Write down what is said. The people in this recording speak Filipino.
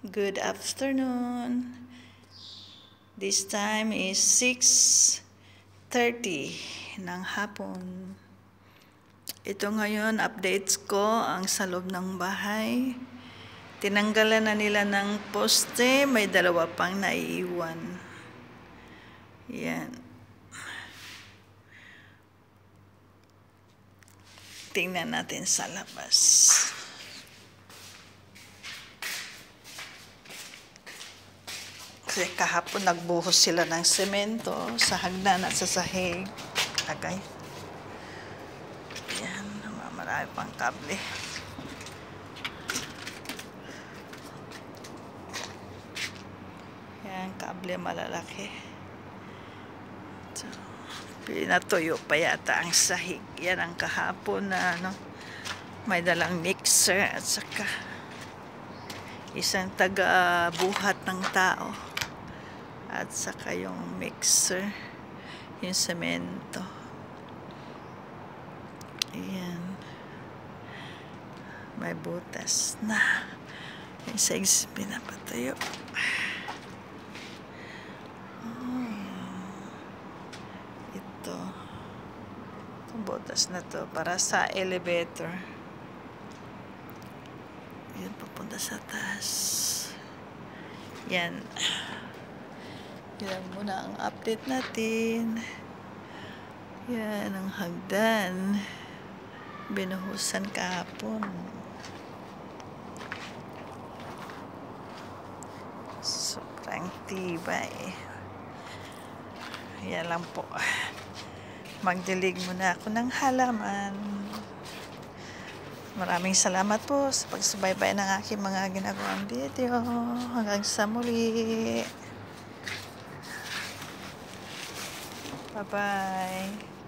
Good afternoon. This time is 6:30 ng hapon. Ito ngayon, updates ko ang sa loob ng bahay. Tinanggalan na nila ng poste, may dalawa pang naiiwan. Yan. Tingnan natin sa labas. Kasi kahapon nagbuhos sila ng semento sa hagdan at sa sahig. Lagay. Yan, marami pang kable. Yan, kable malalaki. So, pinatuyo pa yata ang sahig. Yan ang kahapon na may dalang mixer at saka isang taga-buhat ng tao. At saka yung mixer, yung semento. Ayan. May butas na. Yung sahig pinapatuyo. Ito. Itong butas na to para sa elevator. Yan, papunta sa taas. Yan. Yan muna ang update natin. Yan ang hagdan. Binuhusan kahapon. Sobrang tibay. Yan lang po. Magdilig muna ako ng halaman. Maraming salamat po sa pagsubaybay ng aking mga ginagawang video. Hanggang sa muli. Bye-bye.